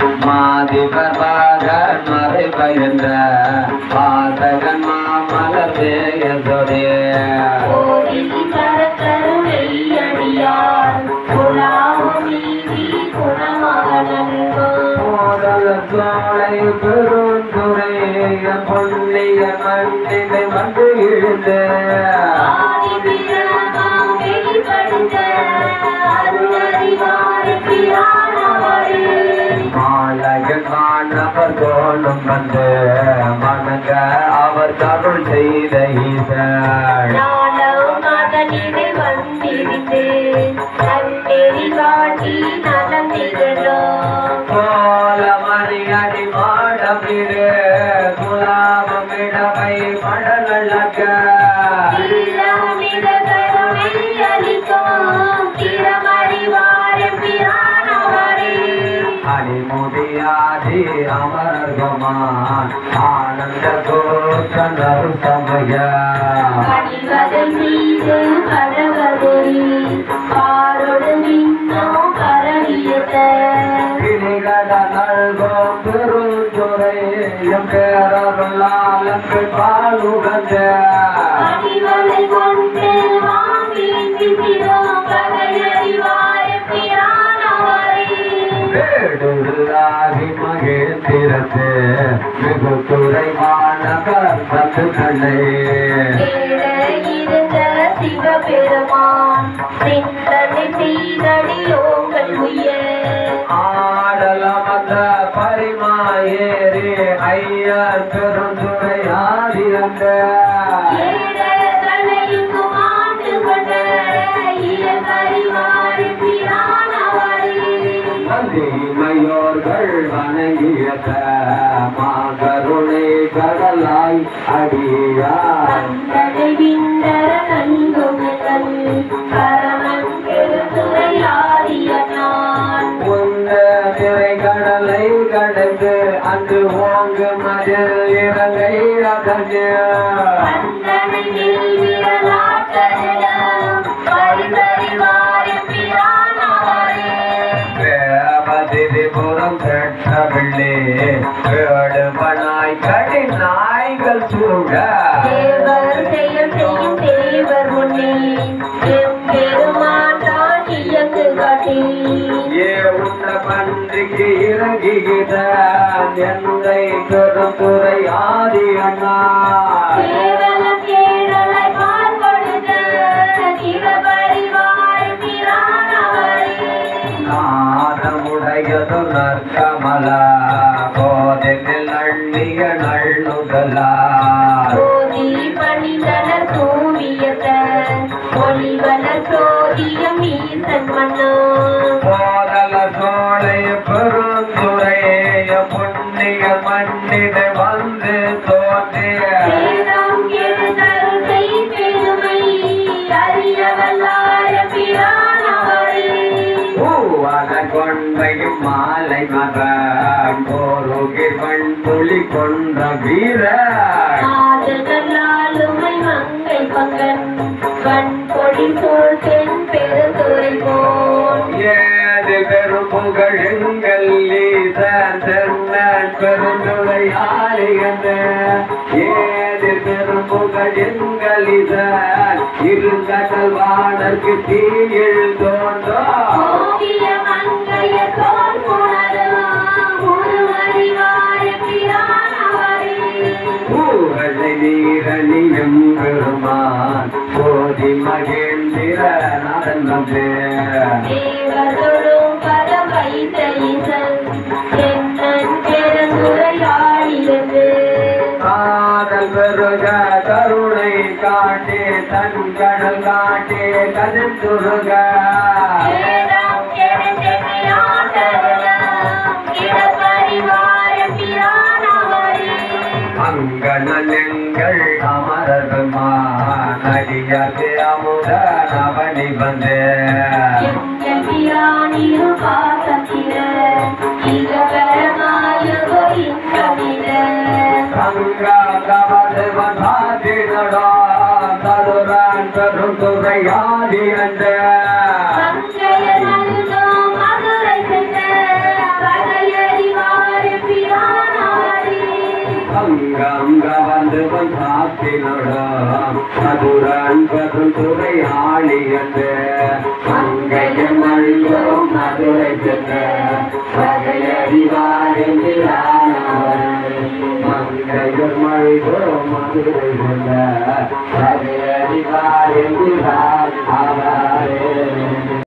மாதிபர் பாகன் மறை பயந்த பாதகன் மாமலர் தேயதொடே சோலை பெருந்துரை பொன்னிய மண்ணினை வந்து இழுந்து மாலையன் மாணவர் தோளும் வந்து மனங்க அவர் தருள் செய்த ஈசன் கோலமணி அடி மாடமிடு குலாமிடவை மடலக்க அடிமுடியாதி அமரர்கமான் ஆனந்த கோஷனர் சமய நல்கோம் பெருந்துரை எம் பேரருளாலங்கு பாலுகந்த வேடுலாகி மகேந்திரத்து வெகு துறை மாநகர் சத்துக்களே சிவபெருமான் சிந்தனை செய்தடியோங்கள் உயர் ஆடலமந்த பரிமாயேறி ஐயன் பெருந்துரை ஆதியந்த மயோர்கள் வணங்கியத மாகருணை கடலாய் அடியார் கடலை கடந்து அன்று ஓங்கு மதில் இறங்கை அகஞ்ச திரிபுரம் பெற்றவில்லை வேடுபனாய் கடி நாய்கள் சூழ தேவர் செயல் செய்யும் தேவர் முன்னே பெருமாட்டான் இயங்கு காட்டி ஏ உன்ன பன்றிக்கு இறங்குகிறான் என்னை பெருந்துரை ஆதி அண்ணா நாதமுடையது நற்கமலா போதில் நள்ளிய நள்ளுதலா பணிதனர் தூவியத ஒளிவனர் சோதியம் ஈசன் மன்னோ போதல சோலை பெருந்துரைய புண்ணிய மண்ணினை வந்து தோன்றிய கொண்டையும் மாலை மகன் போருகிர் பண்புலி கொன்ற வீர ஆளுமை மங்கை பங்கன் கண்பொழி சோழ் தென் பெருந்துரை போல் ஏது பெரும் புகழ் எங்கள் ஈசன் தென்னன் பெருந்துரை ஆளியந்த ஏது பெரும் புகழ் எங்கள் ஈசன் இருங்கடல் வானர்க்கு தீயில் தோன்றோ நீரணியும் பெருமான் போதி மகேந்திர நடந்தே தேவதொடும் பதம் வைத்த ஈசன் தென்னன் பெருந்துரையாடியது காதல் பெருக கருணை காட்டே தன் கடல் காட்டே கதிர்ந்துருக அங்கனங்கள் அமரர்மான் அடியது அமுத நவனி வந்தே பெருந்துரையாதி அந்த மதுரன் பசுந்துரை ஆளி என்று மங்கைய மல்லும் மதுரை சென்ற மங்கையர் மல்லும் மதுரை சென்ற